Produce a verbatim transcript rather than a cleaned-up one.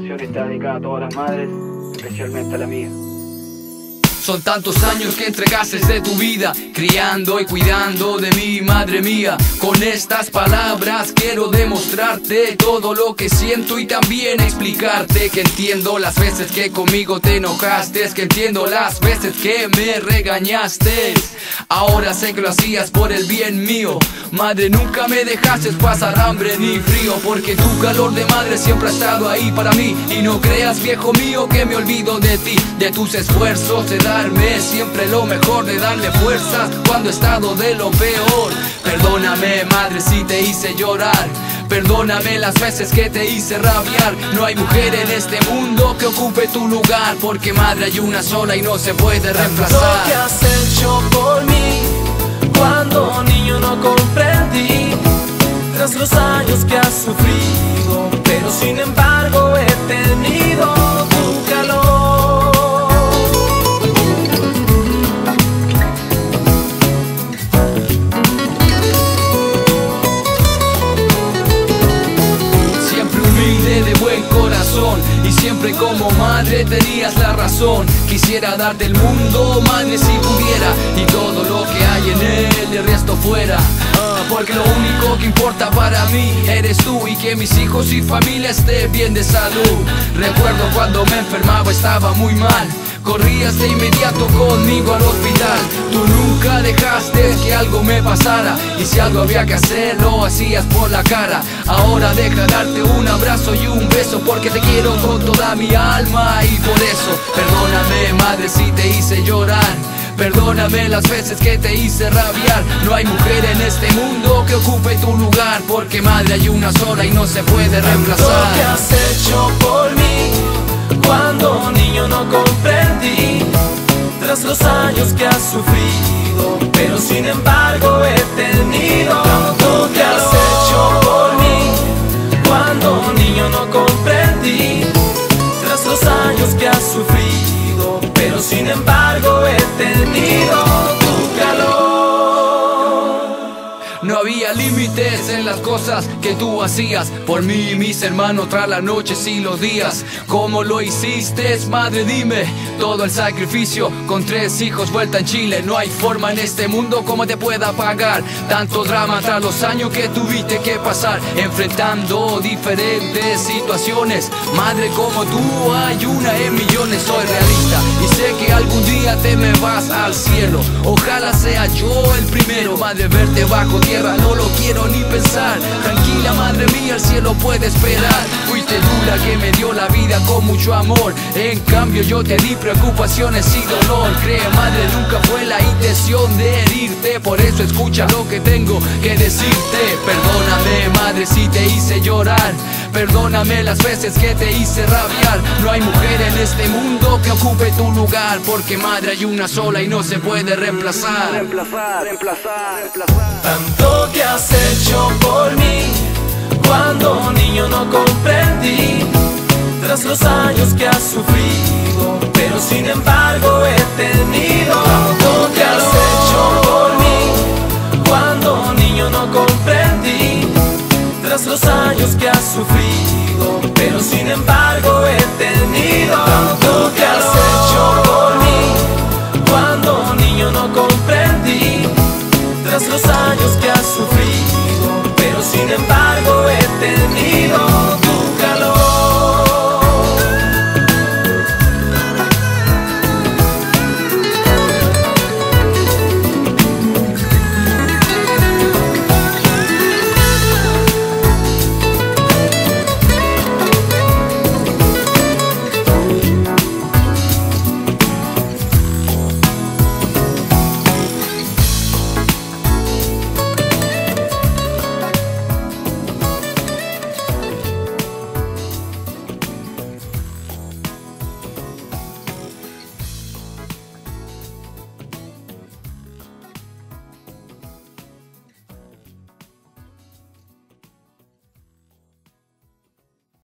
canción está dedicada a todas las madres, especialmente a la mía. Son tantos años que entregaste de tu vida, criando y cuidando de mí, madre mía. Con estas palabras quiero demostrarte todo lo que siento y también explicarte que entiendo las veces que conmigo te enojaste, que entiendo las veces que me regañaste. Ahora sé que lo hacías por el bien mío. Madre, nunca me dejaste pasar hambre ni frío, porque tu calor de madre siempre ha estado ahí para mí. Y no creas, viejo mío, que me olvido de ti, de tus esfuerzos, de darme siempre lo mejor, de darle fuerzas cuando he estado de lo peor. Perdóname, madre, si te hice llorar. Perdóname las veces que te hice rabiar. No hay mujer en este mundo que ocupe tu lugar, porque madre hay una sola y no se puede reemplazar. Tanto que has hecho por mí, cuando niño no comprendí, tras los años que has sufrido, pero sin embargo he tenido tu calor. De buen corazón y siempre como madre tenías la razón. Quisiera darte el mundo, madre, si pudiera, y todo lo que hay en él, el resto fuera. uh, Porque lo único que importa para mí eres tú, y que mis hijos y familia estén bien de salud. Recuerdo cuando me enfermaba, estaba muy mal, corrías de inmediato conmigo al hospital. Tú nunca dejaste que algo me pasara, y si algo había que hacer lo hacías por la cara. Ahora deja darte un abrazo y un beso, porque te quiero con toda mi alma. Y por eso, perdóname, madre, si te hice llorar. Perdóname las veces que te hice rabiar. No hay mujer en este mundo que ocupe tu lugar, porque madre hay una sola y no se puede reemplazar. Tanto que has hecho por mí, cuando niño no comprendí, tras los años que has sufrido, pero sin embargo he tenido tanto que has hecho por mí. Cuando niño no comprendí, tras los años que has sufrido, pero sin embargo he tenido tu calor. No había límites en las cosas que tú hacías por mí y mis hermanos, tras las noches y los días. ¿Cómo lo hiciste, madre? Dime. Todo el sacrificio con tres hijos, vuelta en Chile. No hay forma en este mundo como te pueda pagar tanto drama tras los años que tuviste que pasar, enfrentando diferentes situaciones. Madre, como tú hay una en millones. Soy realista y sé que algún día te me vas al cielo. Ojalá sea yo el primero. Madre, verte bajo tierra no lo quiero ni pensar. Tranquila, madre mía, el cielo puede esperar. Fuiste tú la que me dio la vida con mucho amor, en cambio yo te di preocupaciones y dolor. Cree, madre, nunca fue la intención de herirte, por eso escucha lo que tengo que decirte. Perdóname, madre, si te hice llorar. Perdóname las veces que te hice rabiar. No hay mujer en este mundo que ocupe tu lugar, porque madre hay una sola y no se puede reemplazar. Reemplazar, reemplazar, reemplazar. Tanto que has hecho por mí, cuando niño no comprendí, tras los años que has sufrido, pero sin embargo he tenido tanto que has hecho por mí. Cuando niño no comprendí, tras los años que has sufrido, pero sin embargo he tenido tanto que has